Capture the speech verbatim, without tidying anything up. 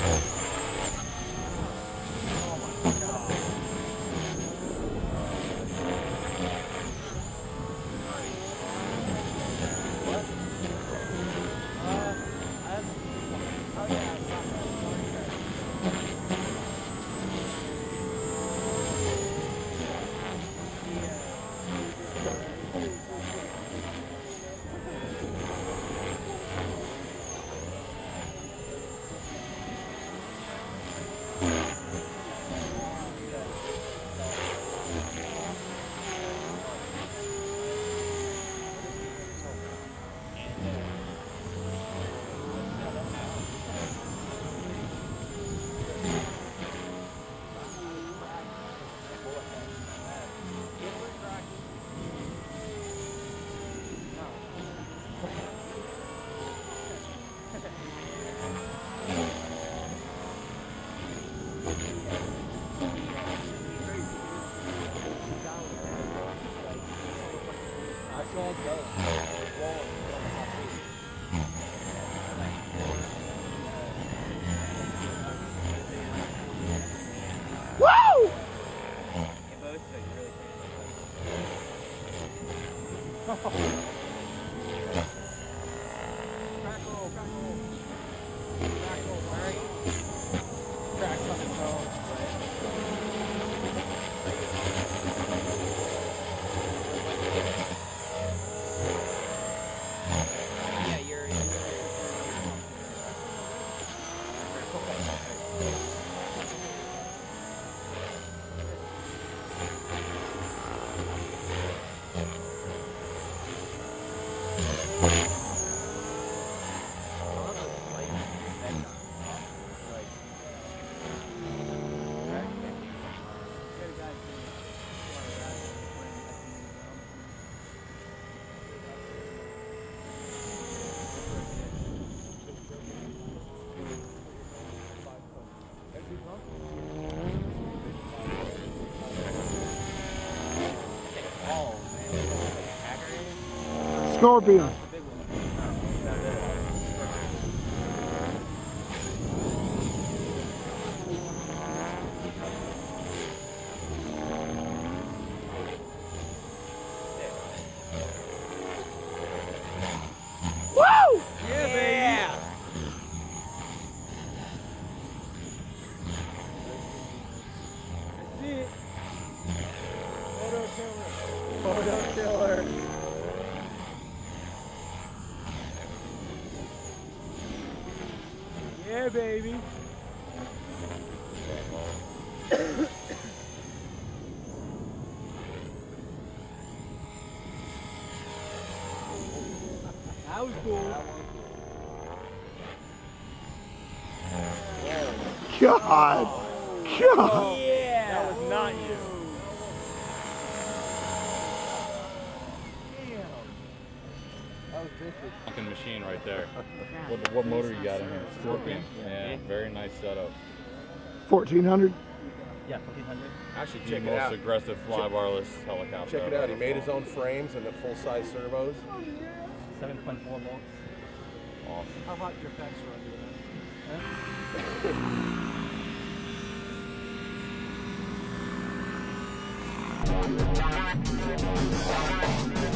Scorpion. Woo! Yeah, baby. That's it. Photo killer. Photo killer. Yeah, baby. That was cool. God. God. Yeah. That was not you. That was vicious. Fucking machine right there. What, what motor you got in here? Scorpion. Yeah, very nice setup. fourteen hundred. Yeah, fourteen hundred. Actually, The check it most out. aggressive flybarless helicopter. Check it out. He made his own frames and the full-size servos. seven point four volts. Awesome. How hot your packs are under that? Huh? We'll be right back.